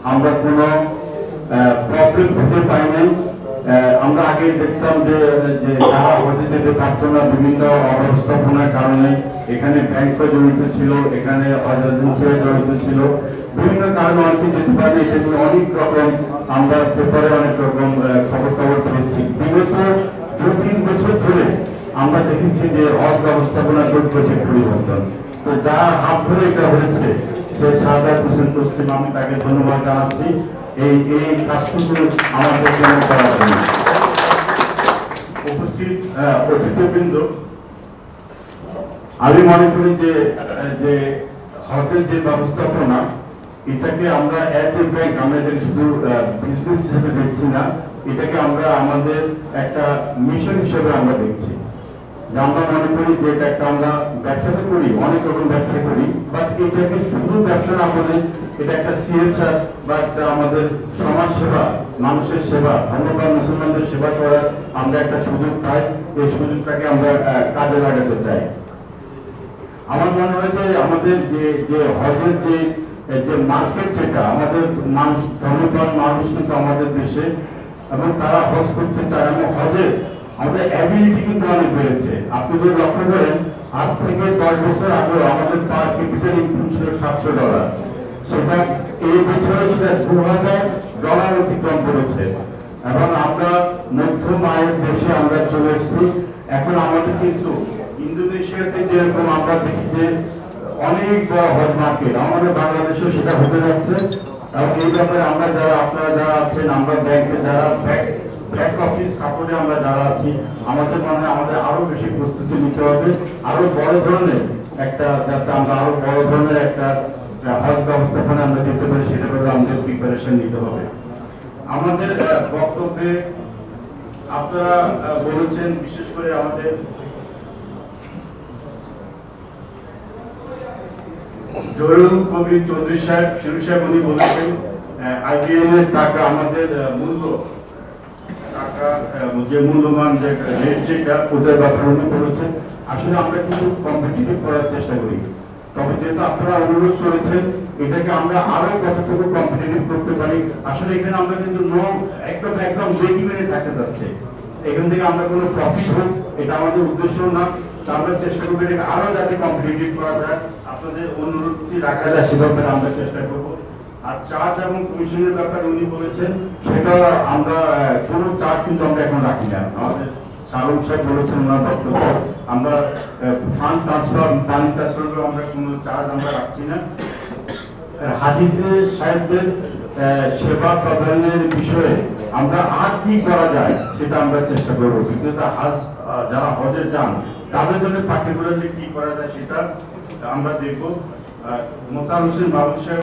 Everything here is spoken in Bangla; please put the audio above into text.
আমরা কোনো প্রবলেম খুঁজে পাই নাই। আমরা আগে দেখতাম যে যারা হজে যেতে পারত না বিভিন্ন অব্যবস্থাপনার কারণে, এখানে ব্যাংকও জড়িত ছিল, এখানে হজ এজেন্সিও জড়িত ছিল, বিভিন্ন কারণে অনেকে যেতে পারে। এটা নিয়ে অনেক রকম আমরা পেপারে অনেক রকম খবর পেয়েছি। বিগত 2-3 বছর ধরে আমরা দেখেছি যে হজ ব্যবস্থাপনার প্রত্যেক পরিবর্তন। তো যার হাত ধরে এটা হয়েছে সে শাহাদাত হোসেন তসলিম, আমি তাকে ধন্যবাদ জানাচ্ছি এই কাজটুকু আমাদের জন্য করার জন্য। উপস্থিত অতিথিবৃন্দ, আমি মনে করি যে হজের যে ব্যবস্থাপনা, এটাকে আমরা অ্যাজ এ ব্যাংক, আমরা এটাকে শুধু বিজনেস হিসেবে দেখছি না, এটাকে আমরা আমাদের একটা মিশন হিসেবে আমরা দেখছি। আমরা মনে করি যে এটা একটা, আমরা ব্যবসা তো করি, অনেক রকম ব্যবসা করি, বাট এটাকে শুধু ব্যবসা না বলে এটা একটা সিএসআর বা একটা আমাদের সমাজ সেবা, মানুষের সেবা, ধর্মপ্রাণ মুসলমানদের সেবা করার আমরা একটা সুযোগ পাই। এই সুযোগটাকে আমরা কাজে লাগাতে চাই। আমার মনে হয় যে আমাদের যে হজের যে মার্কেট, যেটা আমাদের মানুষ, ধর্মপ্রাণ মানুষ কিন্তু আমাদের দেশে, এবং তারা হজ করতে চায়, এবং হজের আমাদের অ্যাবিলিটি কিন্তু অনেক বেড়েছে। আপনি যদি লক্ষ্য করেন, আজ থেকে 10 বছর আগেও আমাদের পার ক্যাপিটাল ইনকাম ছিল $700, সেটা এই বছরে সেটা $2000 অতিক্রম করেছে, এবং আমরা মধ্যম আয়ের দেশে আমরা চলে এসেছি। এখন আমাদের কিন্তু ইন্দোনেশিয়াতে যেরকম আমরা দেখি যে অনেক বড় হজ মার্কেট, আমাদের বাংলাদেশেও সেটা হতে যাচ্ছে। এবং এই ব্যাপারে আমরা যারা, আপনারা যারা আছেন, আমরা ব্যাংকে যারা ব্যাক অফিস সাপোর্টে আমরা যারা আছি, আমাদের মনে হয় আমাদের আরো বেশি প্রস্তুতি নিতে হবে, আরো বড় ধরনের একটা, যাতে আমরা আরো বড় ধরনের একটা হজ ব্যবস্থাপনা আমরা দিতে পারি, সেটা করে আমাদের প্রিপারেশন নিতে হবে। আমাদের বক্তব্যে আপনারা বলেছেন, বিশেষ করে আমাদের জহুরুল কবির চৌধুরী সাহেব, শিরু সাহেব, উনি বলেছেন আইবিএন এর টাকা, আমাদের মূল্য টাকা, যে মূল্যমান যে রেট, যেটা ওদের ব্যাপারে উনি বলেছেন। আসলে আমরা কিন্তু কম্পিটিটিভ করার চেষ্টা করি, তবে যেহেতু আপনারা অনুরোধ করেছেন, এটাকে আমরা আরো কতটুকু কম্পিটিটিভ করতে পারি। আসলে এখানে আমরা কিন্তু একদম ব্রেক ইভেনে থাকতে যাচ্ছে, এখান থেকে আমরা কোনো প্রফিট হোক এটা আমাদের উদ্দেশ্য না। আমরা চেষ্টা করবো এটাকে আরো যাতে কম্পিটিটিভ করা যায়, আপনাদের অনুরোধটি রাখা যায়, সে ব্যাপারে আমরা চেষ্টা করবো। আর চার্জ এবং কমিশনের ব্যাপারে উনি বলেছেন, সেটা আমরা কোনো চার্জ কিন্তু আমরা এখন রাখি না। আমাদের শাহরুখ সাহেব বলেছেন ওনার বক্তব্য, আমরা ফান্ড ট্রান্সফার, মানি ট্রান্সফার আমরা কোনো চার্জ আমরা রাখছি না। হাজিদের সাহেবদের সেবা প্রদানের বিষয়ে আমরা আর কি করা যায় সেটা আমরা চেষ্টা করবো, কিন্তু যারা হজে যান তাদের জন্য পার্টিকুলারলি কি করা যায় সেটা আমরা দেখবো। মোতার হোসেন বাবু সাহেব